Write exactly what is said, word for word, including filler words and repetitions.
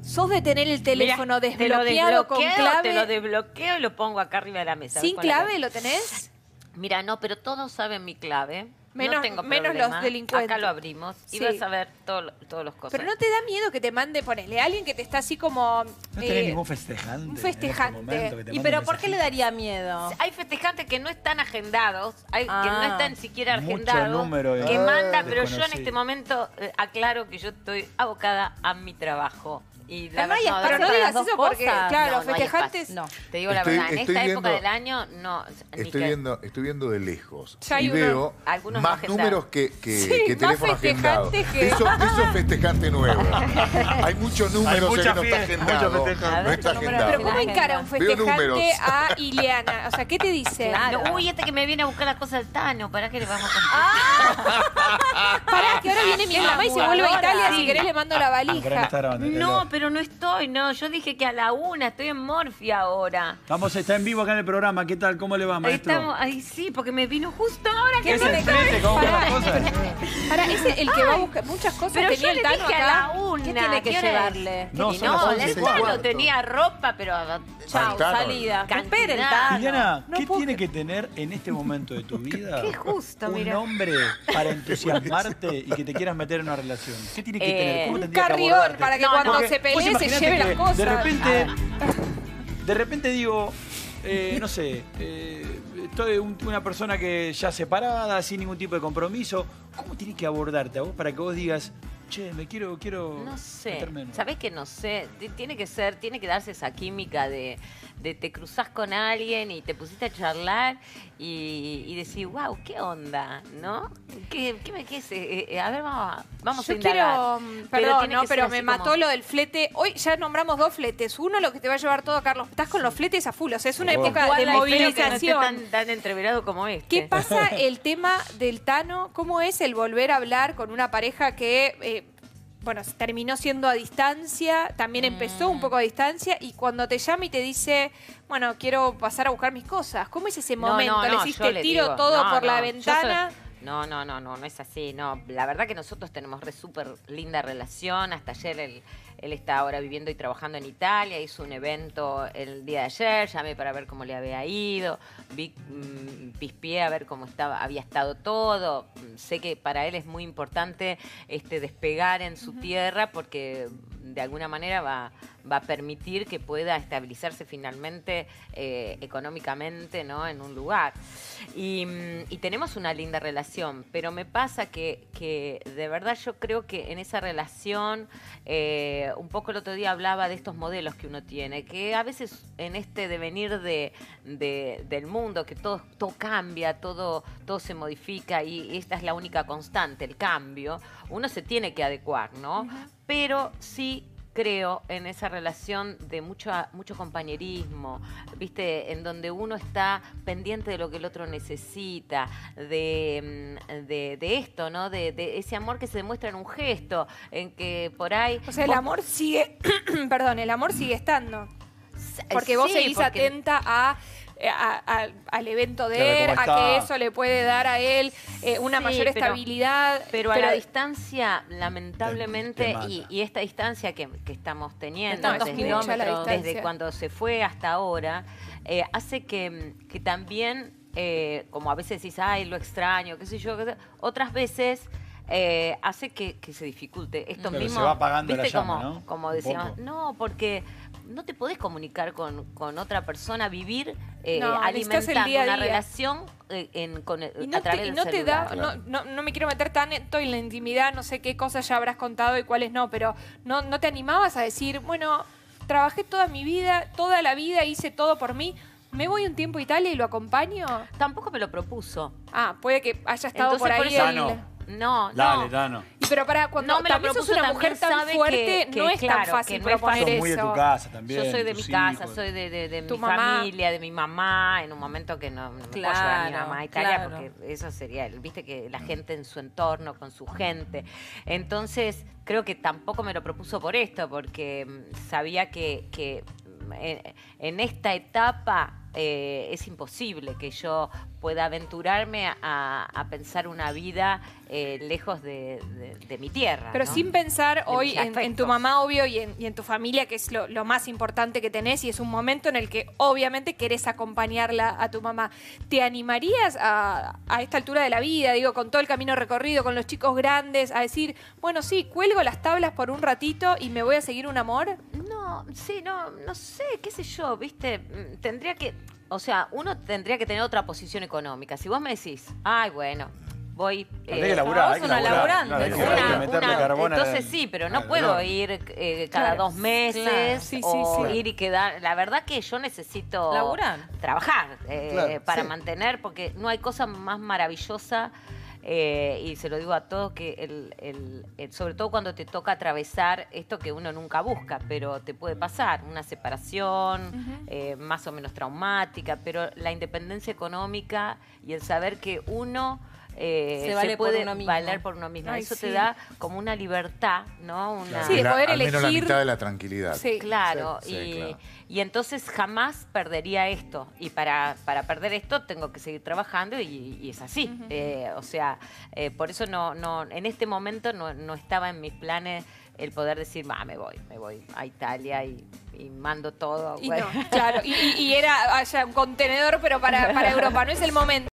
¿Sos de tener el teléfono Mirá, desbloqueado con clave? Te lo desbloqueo y lo pongo acá arriba de la mesa. ¿Sin clave lo tenés? Mira, no, pero todos saben mi clave. Menos, no tengo menos problema. los delincuentes. Acá lo abrimos y Sí. vas a ver todo, todos los cosas. Pero no te da miedo que te mande, ponele, alguien que te está así como... No eh, tenés ningún festejante. un festejante. En este momento que te ¿Y mande pero un por qué le mensajito. daría miedo? Hay festejantes que no están agendados, hay, Ah. que no están siquiera Mucho agendados, número de- que Ah, manda, pero yo en desconocido. este momento eh, aclaro que yo estoy abocada a mi trabajo. Y la Pero no hay verdad- espacio Pero no para digas las eso dos porque, cosas. claro, No, los no hay festejantes... No. Te digo la Estoy- verdad, en estoy esta viendo- época del año, no. ni Estoy que- viendo, estoy viendo de lejos Ya hay y uno- veo algunos más agendados. números que, que, Sí, que más teléfono agendado. festejantes que- Eso, eso es festejante nuevo. Hay muchos números mucha en que no está fiesta, agendado. mucho festejante. A No ver, está ¿qué número agendado. Pero ¿cómo encara un Veo festejante números. a Ileana? O sea, ¿qué te dice? Claro. No, uy, este que me viene a buscar las cosas del Tano, ¿para qué le vamos a contar? Pará, que ahora viene mi mamá y se vuelve a Italia. Sí. Si querés le mando la Ah, pero no valija. está grabando, está No, loco. pero no estoy, no. Yo dije que a la una, estoy en Morfia ahora. Vamos, está en vivo acá en el programa. ¿Qué tal? ¿Cómo le va, maestro? Estamos, ay, sí, porque me vino justo ahora que ¿Es no el me frente? ¿Cómo van las Pará, cosas? Pará, es el que va a buscar muchas cosas. Pero tenía yo el le Tano dije a la acá. una. ¿Qué tiene que hora es? llevarle? No, y son no, las el once y Tano cuarto. tenía ropa, pero... Chau, Tano. salida. Que Cantidad. espere el Tano. Liliana, No ¿qué puedo tiene que tener en este momento de tu vida Qué justo, un mira. hombre para entusiasmarte y que te quieras meter en una relación? ¿Qué tiene que Eh, tener? ¿Cómo Un tendría que carrión abordarte? para que No, cuando no. se Vos pelee se imaginate lleve que las cosas. De repente, A de repente digo, eh, no sé, eh, estoy un- una persona que ya separada, sin ningún tipo de compromiso. ¿Cómo tiene que abordarte a vos para que vos digas, che, me quiero, quiero No sé, meterme en-"? ¿sabés que no sé? T- Tiene que ser, tiene que darse esa química de, de te cruzás con alguien y te pusiste a charlar y, y decir, wow, ¿qué onda? ¿No? ¿Qué, qué me qué es? Eh, eh, a ver, vamos, a- vamos Yo a indagar. quiero, mm, Pero perdón, tiene no, que ser pero así me como- mató lo del flete. Hoy ya nombramos dos fletes. Uno lo que te va a llevar todo, Carlos. Estás con los fletes a full. O sea, es una Oh. época Igual de espero que no esté movilización. tan, tan entreverado como este. ¿Qué pasa el tema del Tano? ¿Cómo es el volver a hablar con una pareja que, eh, bueno, terminó siendo a distancia, también empezó un poco a distancia, y cuando te llama y te dice, bueno, quiero pasar a buscar mis cosas? ¿Cómo es ese No, momento? no, ¿Le no, hiciste yo le tiro digo, todo no, por la no, yo ventana? soy- No, no, no, no, no es así, no. La verdad que nosotros tenemos re súper linda relación. Hasta ayer él, él está ahora viviendo y trabajando en Italia, hizo un evento el día de ayer, llamé para ver cómo le había ido, vi, mm, pispié a ver cómo estaba, había estado todo. Sé que para él es muy importante este despegar en su tierra porque de alguna manera va, va a permitir que pueda estabilizarse finalmente eh, económicamente, ¿no? En un lugar. Y, mm, y tenemos una linda relación, pero me pasa que, que de verdad yo creo que en esa relación, eh, un poco el otro día hablaba de estos modelos que uno tiene, que a veces en este devenir de, de- del mundo, que todo, todo cambia, todo, todo se modifica y esta es la única constante, el cambio, uno se tiene que adecuar, ¿no? Pero sí creo en esa relación de mucho, mucho compañerismo, ¿viste? En donde uno está pendiente de lo que el otro necesita, de, mm, de, de esto, ¿no? De, de ese amor que se demuestra en un gesto, en que por ahí... O sea, el vos- amor sigue, perdón, el amor sigue estando. Porque vos Sí, seguís porque- atenta a, a- a- al evento de Claro, él, cómo a está. que eso le puede dar a él eh, una Sí, mayor pero- estabilidad. Pero a la distancia, lamentablemente, Te- te y, mata. y esta distancia que, que estamos teniendo De tantos desde, kilómetros. la distancia. desde cuando se fue hasta ahora, eh, hace que, que también, eh, como a veces decís, ay, lo extraño, qué sé yo, qué sé- otras veces... eh, hace que, que se dificulte. Esto Claro, mismo, se va apagando la ¿viste? llama, como, ¿no? como Un decíamos, poco. no, porque no te podés comunicar con, con otra persona, vivir eh, No, necesitas el alimentando día a una día. relación eh, en, con, Y a no través te, y del no te da, celular. no, no, no me quiero meter tanto en la intimidad, no sé qué cosas ya habrás contado y cuáles no, pero no, no te animabas a decir, bueno, trabajé toda mi vida, toda la vida, hice todo por mí, me voy un tiempo a Italia y lo acompaño. Tampoco me lo propuso. Ah, puede que haya estado Entonces, por por ahí eso- el... Dano. No, Dale, no. Dano. Y pero para cuando No me lo también sos propuso, una también mujer tan sabe fuerte, que- no que, es claro, tan que fácil no es proponer fácil. Sos muy de eso. tu casa también. Yo soy de mi tus casa, hijos. soy de, de, de Tu mi mamá. familia, de mi mamá, en un momento que no, no me puedo llevar a mi Claro, mamá a Italia claro. porque eso sería, viste que la gente en su entorno, con su gente. Entonces, creo que tampoco me lo propuso por esto, porque mm, sabía que, que mm, en, en esta etapa eh, es imposible que yo pueda aventurarme a, a pensar una vida eh, lejos de, de, de mi tierra. Pero ¿no? sin pensar De hoy mis en, en tu afectos. mamá, obvio, y en, y en tu familia, que es lo, lo más importante que tenés, y es un momento en el que obviamente querés acompañarla a tu mamá. ¿Te animarías a, a esta altura de la vida, digo, con todo el camino recorrido, con los chicos grandes, a decir, bueno, sí, cuelgo las tablas por un ratito y me voy a seguir un amor? No, sí, no, no sé, qué sé yo, viste, tendría que, o sea, uno tendría que tener otra posición económica. Si vos me decís, ay, bueno, voy... Hay que laburar, hay que una laburar. laburante. Claro, hay que- Una- hay que meterle una- carbón a la- entonces sí, pero no al puedo horno. ir eh, cada Claro. dos meses Claro. Sí, sí, o sí. ir y quedar. La verdad que yo necesito Laburar. trabajar eh, Claro, para sí. mantener, porque no hay cosa más maravillosa. Eh, y se lo digo a todos que el, el- el- sobre todo cuando te toca atravesar esto que uno nunca busca, pero te puede pasar, una separación eh, más o menos traumática, pero la independencia económica y el saber que uno eh, Se vale por puede uno mismo. valer por uno mismo. Ay, Eso sí. te da como una libertad, ¿no? Una, Sí, de La- poder al menos la elegir- mitad de la tranquilidad. Sí. Claro, Sí, y, sí, claro. y entonces jamás perdería esto. Y para, para perder esto tengo que seguir trabajando y, y es así. Eh, o sea, eh, por eso no, no, en este momento no, no estaba en mis planes el poder decir, va, me voy, me voy a Italia y, y mando todo. Y bueno. no, claro, y, y- y era haya un contenedor, pero para, para Europa, no es el momento.